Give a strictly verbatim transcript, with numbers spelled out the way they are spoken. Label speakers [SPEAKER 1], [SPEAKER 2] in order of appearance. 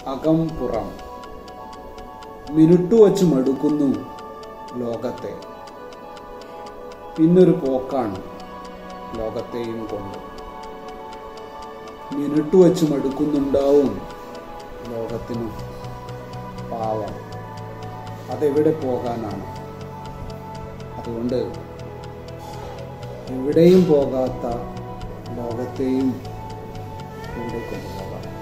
[SPEAKER 1] അകം പുറം. മിനുട്ടു വച്ച് മടുക്കുന്നു ലോകത്തെ. പിന്നൊരു പോക്കാണ് ലോകത്തെയും കൊണ്ട്. മിനുട്ടു വച്ച് മടുക്കുന്നുണ്ടാവും ലോകത്തിനും. പാവം, അതെവിടെ പോകാനാണ്? അതുകൊണ്ട് എവിടെയും പോകാത്ത ലോകത്തെയും കൂടെ കൊണ്ടുപോകാം.